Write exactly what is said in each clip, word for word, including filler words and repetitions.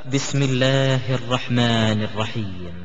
بسم الله الرحمن الرحيم.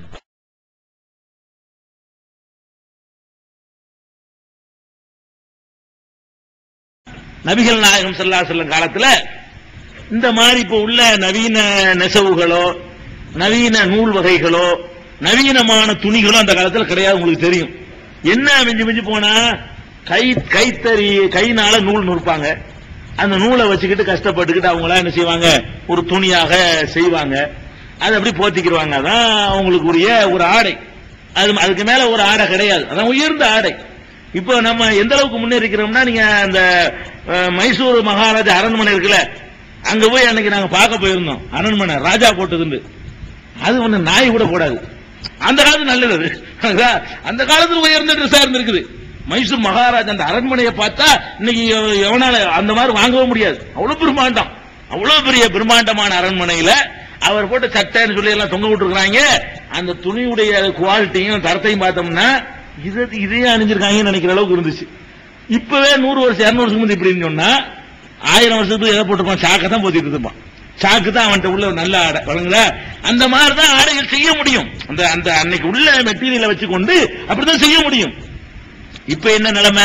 நபிகள் நாயகம் ஸல்லல்லாஹு அலைஹி வஸல்லம் காலத்துல இந்த மாதிரி இப்ப உள்ள நவீன நெசவுகளோ நவீன நூல் வகைகளோ நவீனமான துணிகளோ அந்த காலத்துல கிடையாது. உங்களுக்கு தெரியும் என்ன மிஞ்சி மிஞ்சி போனா கை கைத்தறி கைனால நூல் நூற்பாங்க. அந்த நூலை வச்சுக்கிட்டு கஷ்டப்பட்டுக்கிட்டு அவங்களா என்ன செய்வாங்க, ஒரு துணியாக செய்வாங்க. அதை அப்படி போத்திக்கிடுவாங்க. அதான் அவங்களுக்கு உரிய ஒரு ஆடை. அது அதுக்கு மேல ஒரு ஆடை கிடையாது. அதான் உயர்ந்த ஆடை. இப்போ நம்ம எந்த அளவுக்கு முன்னேறிக்கிறோம்னா, நீங்க அந்த மைசூர் மகாராஜா அரண்மனை இருக்குல்ல, அங்க போய் அன்னைக்கு நாங்க பார்க்க போயிருந்தோம். அரண்மனை ராஜா போட்டதுண்டு. அது ஒண்ணு நாய் கூட போடாது. அந்த காலத்து நல்லது. அந்த காலத்துல உயர்ந்த ட்ரெஸ்ஸா இருந்திருக்குது. மைசூர் மகாராஜா அந்த அரண்மனையை பார்த்தா இன்னைக்கு எவனால அந்த மாதிரி வாங்கவும் முடியாது. அவ்வளவு பிரம்மாண்டம், அவ்வளவு பெரிய பிரம்மாண்டமான அரண்மனையில அவர் போட்ட சட்டைன்னு சொல்லி எல்லாம் தொங்க விட்டுருக்காங்க. அந்த துணியுடைய குவாலிட்டியும் தரத்தையும் பார்த்தோம்னா இது இதே அணிஞ்சிருக்காங்கன்னு நினைக்கிற அளவுக்கு இருந்துச்சு. இப்பவே நூறு வருஷம் இருநூறு வருஷம் முந்தைய இப்படின்னு சொன்னா ஆயிரம் வருஷத்துக்கு எதை போட்டுப்பான், சாக்கை தான் போத்திட்டு இருப்பான். சாக்கு தான் அவன்கிட்ட உள்ள நல்ல ஆடை வழங்குல. அந்த மாதிரிதான் ஆடைகள் செய்ய முடியும். அந்த அந்த அன்னைக்கு உள்ள மெட்டீரியலை வச்சுக்கொண்டு அப்படிதான் செய்ய முடியும். இப்ப என்ன நிலைமை,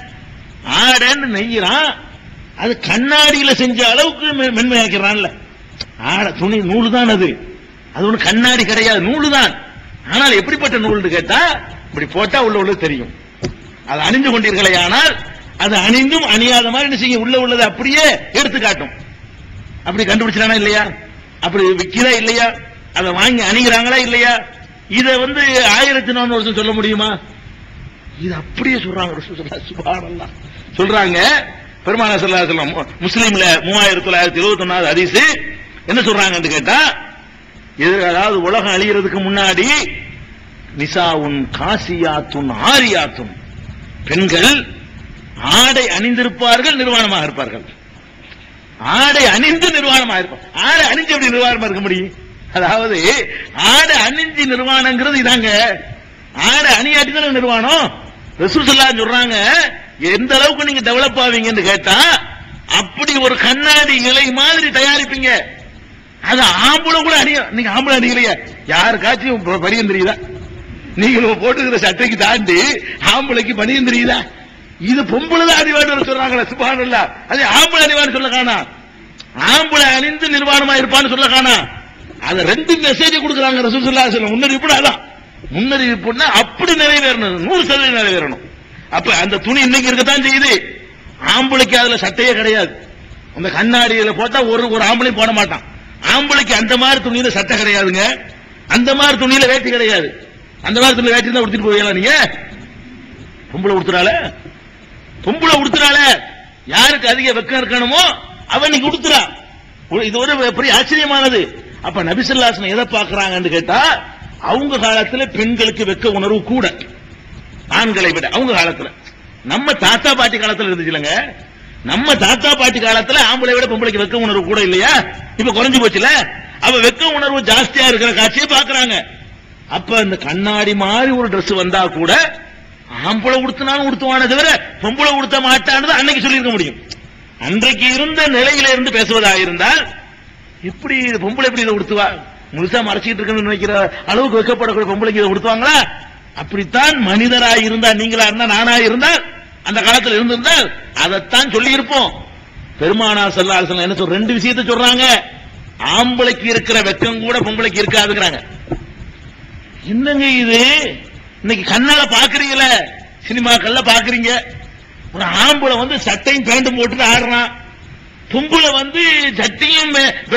ஆடைன்னு நெய்யறான், அது கண்ணாடியில செஞ்ச அளவுக்கு மென்மையாக்கிறான்ல. ஆடை துணி நூலு தான், அது அது ஒண்ணு கண்ணாடி கிடையாது, நூலு தான். ஆனால் எப்படிப்பட்ட நூல்னு கேட்டா இப்படி போட்டா உள்ள உள்ள தெரியும். அது அணிந்து கொண்டீர்களே, ஆனால் அது அணிந்தும் அணியாத மாதிரி என்ன செய்யும், உள்ள உள்ளது அப்படியே எடுத்து காட்டும். அப்படி கண்டுபிடிச்சானா இல்லையா, அப்படி விற்கிறா இல்லையா, அதை வாங்கி அணிகிறாங்களா இல்லையா, இதை வந்து ஆயிரத்தி நானூறு வருஷம் சொல்ல முடியுமா? இது அப்படியே சொல்றாங்க. சுப்ஹானல்லாஹ் சொல்றாங்க. பெருமானார் ஸல்லல்லாஹு அலைஹி வஸல்லம் முஸ்லிம்ல மூவாயிரத்தி தொள்ளாயிரத்தி எழுபத்தி ஒன்னாவது ஹதீஸ் என்ன சொல்றாங்கன்னு கேட்டா, அதாவது உலகம் அழிகிறதுக்கு முன்னாடி நிசாவுன் காசியாத்துன் ஆரியாத்துன், பெண்கள் ஆடை அணிந்திருப்பார்கள், நிர்வாணமாக இருப்பார்கள். ஆடை அணிந்து நிர்வாணமாக இருப்பார். ஆடை அணிஞ்சு எப்படி நிர்வாணமா இருக்க முடியும்? அதாவது ஆடை அணிஞ்சு நிர்வாணங்கிறது இதாங்க. ஆடை அணியாட்டி தானே நிர்வாணம். ரசூல் ஸல்லல்லாஹு அலைஹி சொல்றாங்க, எந்த அளவுக்கு நீங்க டெவலப் ஆவீங்கன்னு கேட்டா அப்படி ஒரு கண்ணாடி இலை மாதிரி தயாரிப்பீங்க. அது ஆம்பளை கூட அணிய. நீங்க ஆம்பளை அணியலையா? யாருக்காச்சும் பனியன் தெரியுதா? நீங்களும் போட்டுக்கிற சட்டைக்கு தாண்டி ஆம்பளைக்கு பனியன் தெரியுதா? இது பொம்பளை தான் அணிவான்னு சொல்றாங்களே. சுப்ஹானல்லாஹ். அது ஆம்பளை அணிவான்னு சொல்ல காணா. ஆம்பளை அணிந்து நிர்வாணமா இருப்பான்னு சொல்ல காணா. அது ரெண்டு மெசேஜ் கொடுக்குறாங்க ரசூல் ஸல்லல்லாஹு அலைஹி வஸல்லம். முன்னறிவிப்பு அதான். முன்னறிவிப்புன்னா அப்படி நிறைவேறணும், நூறு சதவீதம் நிறைவேறணும். அப்ப அந்த துணி இன்னைக்கு இருக்கத்தான் செய்யுது. ஆம்பளைக்கு அதுல சட்டையே கிடையாது. அந்த கண்ணாடியில போட்டா ஒரு ஒரு ஆம்பளை போட மாட்டான். ஆம்பளைக்கு அந்த மாதிரி துணியில சட்டை கிடையாதுங்க. அந்த மாதிரி துணியில வேட்டி கிடையாது. அந்த மாதிரி துணியில வேட்டி தான் உடுத்திட்டு போவீங்களா நீங்க? பொம்பளை உடுத்துறாள, பொம்பளை உடுத்துறாள, யாருக்கு அதிக வெக்கம் இருக்கணுமோ அவன் நீங்க உடுத்துறா. இது ஒரு பெரிய ஆச்சரியமானது. அப்ப நபி ஸல்லல்லாஹு அலைஹி வஸல்லம் எதை பாக்குறாங்கன்னு கேட்டா, அவங்க காலத்துல பெண்களுக்கு வெக்க உணர்வு கூட ஆண்களை விட. அவங்க காலத்துல, நம்ம தாத்தா பாட்டி காலத்துல இருந்துச்சுலங்க. நம்ம தாத்தா பாட்டி காலத்துல ஆம்பளை விட பொம்பளைக்கு வெக்க உணர்வு கூட இல்லையா? இப்ப குறைஞ்சு போச்சுல. அப்ப வெக்க உணர்வு ஜாஸ்தியா இருக்கிற காட்சியை பாக்குறாங்க. அப்ப இந்த கண்ணாடி மாதிரி ஒரு டிரெஸ் வந்தா கூட ஆம்பளை உடுத்தினாலும் உடுத்துவானே தவிர பொம்பளை உடுத்த மாட்டான்னு அன்னைக்கு சொல்லியிருக்க முடியும். அன்றைக்கு இருந்த நிலையில இருந்து பேசுவதாக இருந்தால் இப்படி பொம்பளை எப்படி இதை உடுத்துவா, முழுசா மறைச்சிட்டு இருக்குன்னு நினைக்கிற அளவுக்கு வைக்கப்படக்கூடிய பொம்பளைக்கு இதை உடுத்துவாங்களா? அப்படித்தான் மனிதராய் இருந்தா, நீங்களா இருந்தா, நானா இருந்தால், அந்த காலத்தில் இருந்திருந்தால் அதைத்தான் சொல்லி இருப்போம். பெருமானார் ஸல்லல்லாஹு அலைஹி வஸல்லம் என்ன சொல்ற, ரெண்டு விஷயத்தை சொல்றாங்க. ஆம்பளைக்கு இருக்கிற வெக்கம் கூட பொம்பளைக்கு இருக்காதுங்கிறாங்க. என்னங்க இது? இன்னைக்கு கண்ணால பாக்குறீங்களே, சினிமாக்கள்ல பாக்குறீங்க, ஒரு ஆம்பளை வந்து சட்டையும் பேண்டும் போட்டுட்டு ஆடுறான், பொம்பளை வந்து சட்டையும்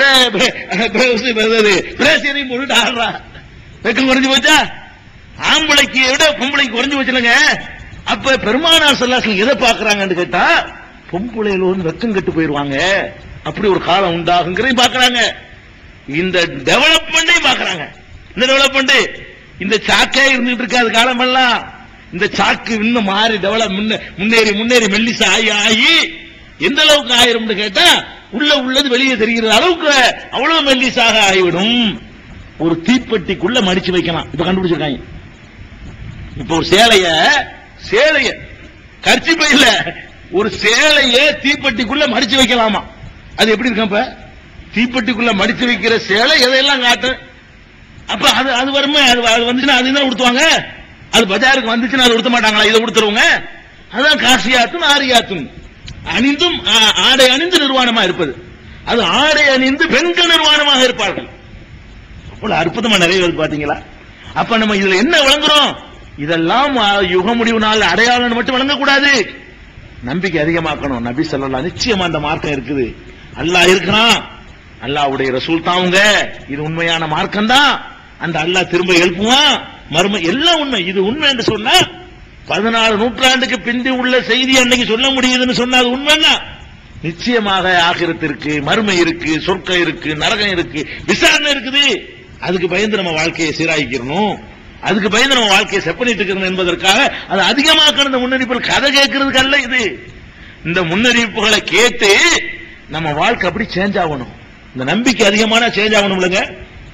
பிரேசியரையும் போட்டுட்டு ஆடுறான். வெக்கம் குறைஞ்சு போச்சா? ஆம்பளைக்கு விட பொம்பளைக்கு குறைஞ்சு போச்சுலங்க. அப்ப பெருமானார் ஸல்லல்லாஹு அலைஹி வஸல்லம் எதை பாக்குறாங்கன்னு கேட்டா, பொம்பளையில வந்து வெக்கம் கெட்டு போயிருவாங்க, அப்படி ஒரு காலம் உண்டாகுங்கிறதையும் பாக்குறாங்க. இந்த டெவலப்மெண்டையும் பாக்குறாங்க. இந்த டெவலப்மெண்ட் இந்த சாக்கே இருந்துட்டு இருக்காது காலமெல்லாம். இந்த சாக்கு இன்னும் மாறி டெவலப் முன்னேறி முன்னேறி மெல்லிசா ஆகி ஆகி எந்த அளவுக்கு ஆயிரும் கேட்டா, உள்ள உள்ளது வெளியே தெரிகிற அளவுக்கு அவ்வளவு மெல்லிசாக ஆகிவிடும். ஒரு தீப்பெட்டிக்குள்ள மடிச்சு வைக்கலாம். இப்ப கண்டுபிடிச்சிருக்காங்க. இப்ப ஒரு சேலைய சேலைய கர்ச்சிப்பையில ஒரு சேலைய தீப்பெட்டிக்குள்ள மடிச்சு வைக்கலாமா? அது எப்படி இருக்கும்? இப்ப தீப்பெட்டிக்குள்ள மடித்து வைக்கிற சேலை எதையெல்லாம் காட்டும். அப்ப அது அது வருமே, அது அது வந்துச்சுன்னா அதுதான் உடுத்துவாங்க. அது பஜாருக்கு வந்துச்சுன்னா அது உடுத்த மாட்டாங்களா? இதை உடுத்துறவங்க அதான் காசியாத்தும் ஆரியாத்தும். அணிந்தும் ஆடை அணிந்து நிர்வாணமா இருப்பது, அது ஆடை அணிந்து பெண்கள் நிர்வாணமாக இருப்பார்கள். அவ்வளவு அற்புதமா நிறைய வருது பாத்தீங்களா? அப்ப நம்ம இதுல என்ன வழங்குறோம்? இதெல்லாம் யுக முடிவு நாள் அடையாளம் மட்டும் வழங்கக்கூடாது, நம்பிக்கை அதிகமாக்கணும். நபி ஸல்லல்லாஹு நிச்சயமா அந்த மார்க்கம் இருக்குது, அல்லாஹ் இருக்கிறான், அல்லாஹ்வுடைய ரசூல் தாவுங்க, இது உண்மையான மார்க்கம் தான், அந்த அல்லாஹ் திரும்ப எழுப்புவான், மர்ம எல்லாம் உண்மை. இது உண்மை என்று சொன்னா பதினாலு நூற்றாண்டுக்கு பிந்தி உள்ள செய்தி அன்னைக்கு சொல்ல முடியுதுன்னு சொன்னா அது உண்மைன்னா நிச்சயமாக ஆகிரத்திற்கு மர்மை இருக்கு, சொர்க்கம் இருக்கு, நரகம் இருக்கு, விசாரணை இருக்குது. அதுக்கு பயந்து நம்ம வாழ்க்கையை சீராக்கிக்கணும், அதுக்கு பயந்து நம்ம வாழ்க்கையை செப்பனிட்டு இருக்கணும் என்பதற்காக அது அதிகமாக்கணும். இந்த முன்னறிவிப்புகள் கதை கேட்கறதுக்கு அல்ல இது. இந்த முன்னறிவிப்புகளை கேட்டு நம்ம வாழ்க்கை அப்படி சேஞ்ச் ஆகணும், இந்த நம்பிக்கை அதிகமான சேஞ்ச் ஆகணும். இல்லைங்க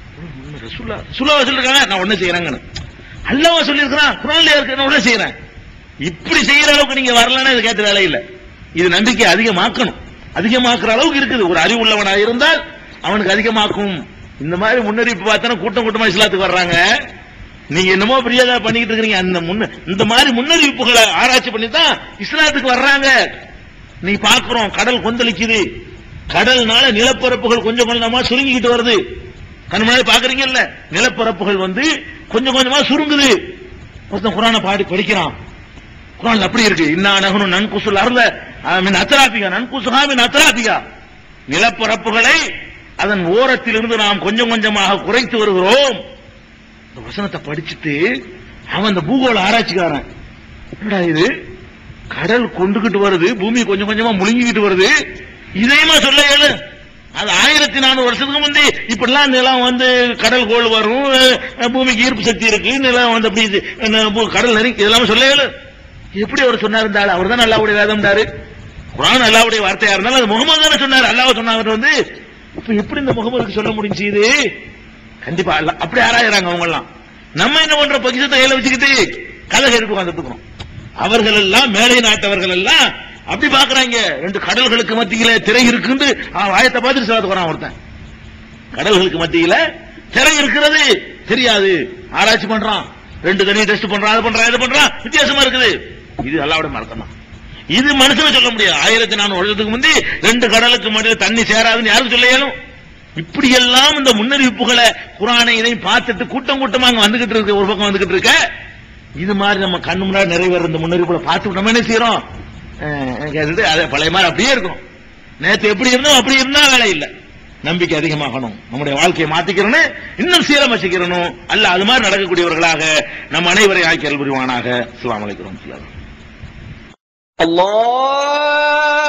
சுல்லாவ சொல்லிருக்காங்க, நான் உடனே செய்யறேங்கன்னு. அல்லாஹ் சொல்லியிருக்கிறான், குர்ஆன்ல இருக்கு, நான் உடனே செய்யறேன். இப்படி செய்யற அளவுக்கு நீங்க வரலன்னா இது கேட்ட வேலை இல்லை. இது நம்பிக்கை அதிகமாக்கணும், அதிகமாக்குற அளவுக்கு இருக்குது. ஒரு அறிவு உள்ளவனாக இருந்தால் அவனுக்கு அதிகமாக்கும். இந்த மாதிரி முன்னறிவிப்பு பார்த்தா கூட்டம் கூட்டமா இஸ்லாத்துக்கு வர்றாங்க. நீங்க என்னமோ பிரியாதா பண்ணிக்கிட்டு இருக்கீங்க. அந்த முன்ன இந்த மாதிரி முன்னறிவிப்புகளை ஆராய்ச்சி பண்ணி தான் இஸ்லாத்துக்கு வர்றாங்க. நீ பாக்குறோம், கடல் கொந்தளிக்குது, கடல்னால நிலப்பரப்புகள் கொஞ்சம் கொஞ்சமா சுருங்கிக்கிட்டு வருது. கண் முன்னாடி பாக்குறீங்கல்ல, நிலப்பரப்புகள் வந்து கொஞ்சம் கொஞ்சமா சுருங்குது. ஒருத்தன் குர்ஆனை பாடி படிக்கிறான், குர்ஆன் அப்படி இருக்கு, இன்னா நஹ்னு நன்குசுல் அர்ல மின் அத்ராபிகா நன்குசுஹா மின் அத்ராபிகா, நிலப்பரப்புகளை அதன் ஓரத்திலிருந்து நாம் கொஞ்சம் கொஞ்சமாக குறைத்து வருகிறோம். இந்த வசனத்தை படிச்சுட்டு அவன் அந்த பூகோள ஆராய்ச்சிக்காரன், என்னடா இது, கடல் கொண்டுகிட்டு வருது, பூமி கொஞ்சம் கொஞ்சமா முழுங்கிக்கிட்டு வருது, இதையுமா சொல்ல ஏழு? அது ஆயிரத்தி நானூறு வருஷத்துக்கு முந்தி இப்படிலாம் நிலம் வந்து கடல் கோள் வரும், பூமிக்கு ஈர்ப்பு சக்தி இருக்கு, நிலம் வந்து அப்படி கடல் நெருங்கி, இதெல்லாம் சொல்ல ஏழு? எப்படி அவர் சொன்னார்? அவர் தான் அல்லாஹ்வுடைய வேதம், குர்ஆன் அல்லாஹ்வுடைய வார்த்தையா இருந்தாலும் அது முகமது தானே சொன்னார், அல்லாஹ் சொன்னார் வந்து. இப்ப எப்படி இந்த முகமதுக்கு சொல்ல முடிஞ்சு? இது கண்டிப்பா அல்ல. அப்படி ஆராயிறாங்க அவங்க எல்லாம். நம்ம என்ன பண்ற, பொக்கிஷத்தை கையில வச்சுக்கிட்டு கதை கேட்டு உட்கார்ந்துட்டு இருக்கிறோம். அவர்கள் எல்லாம் மேலை நாட்டவர்கள் எல்லாம் அப்படி பாக்குறாங்க. ரெண்டு கடல்களுக்கு மத்தியில திரை இருக்குன்னு ஆயத்தை பார்த்துட்டு சொல்ல போறான் ஒருத்தன். கடல்களுக்கு மத்தியில திரை இருக்கிறது தெரியாது, ஆராய்ச்சி பண்றான், ரெண்டு தண்ணி டெஸ்ட் பண்றான், அது பண்றான், இது பண்றான், வித்தியாசமா இருக்குது. இது அல்லாஹ்வுடைய மார்க்கம் தான். இது மனுஷனை சொல்ல முடியாது. ஆயிரத்தி நானூறு வருஷத்துக்கு முந்தி ரெண்டு கடலுக்கு மத்தியில் தண்ணி சேராதுன்னு யாரும் சொல்ல இயலும்? இப்படி எல்லாம் இந்த முன்னறிவிப்புகளை குர்ஆனை இதையும் பார்த்துட்டு கூட்டம் கூட்டமா அங்க வந்துகிட்டு இருக்கு, ஒரு பக்கம் வந்துகிட்டு இருக்க. இது மாதிரி நம்ம கண்ணு முன்னாடி நிறைவேற இந்த முன்னறிவிப்புகளை பார்த்து நம்ம என்ன செய்யறோம்? அதே பழைய மாதிரி அப்படியே இருக்கும். நேற்று எப்படி இருந்தோம் அப்படி இருந்தா வேலை இல்லை. நம்பிக்கை அதிகமாகணும், நம்முடைய வாழ்க்கையை மாத்திக்கிறோம், இன்னும் சீரமைச்சுக்கிறணும். அல்ல அது மாதிரி நடக்கக்கூடியவர்களாக நம் அனைவரை ஆக்கி அருள் புரிவானாக. அஸ்ஸலாமு அலைக்கும். அல்லாஹ்